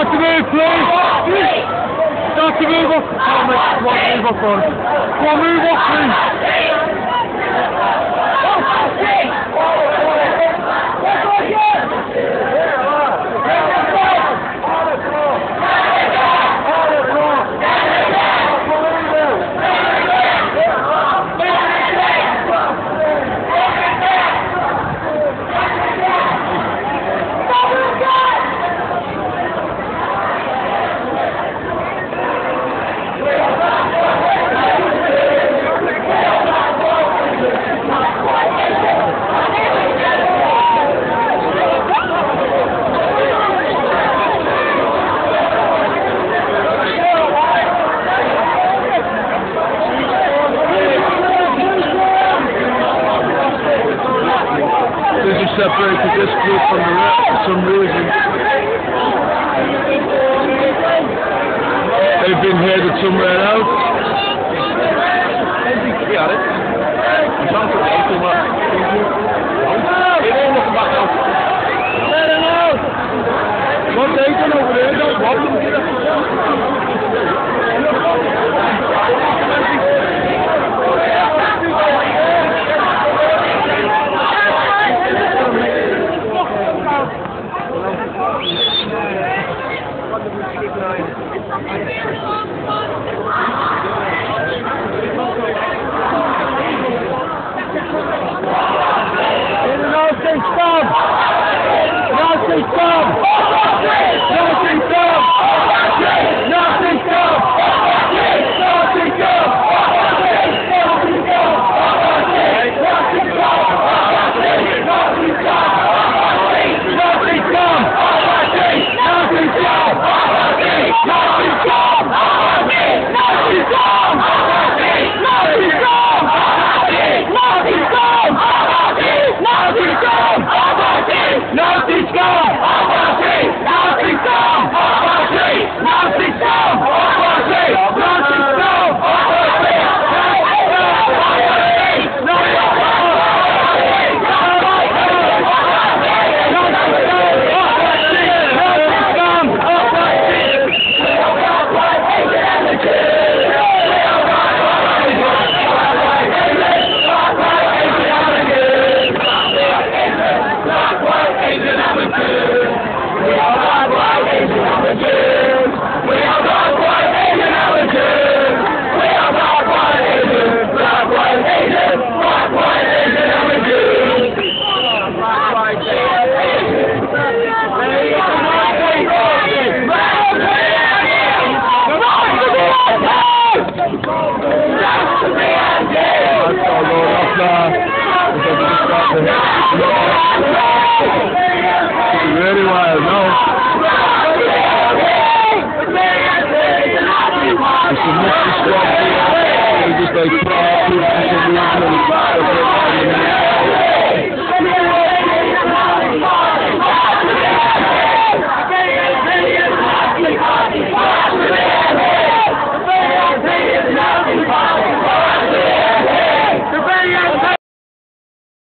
Start to move, please. Start to move up. Come on, move up, on. Come on, move up, please. They just separated this group from the rest for some reason. They've been headed somewhere else. Got it. What they done over there, don't bother them.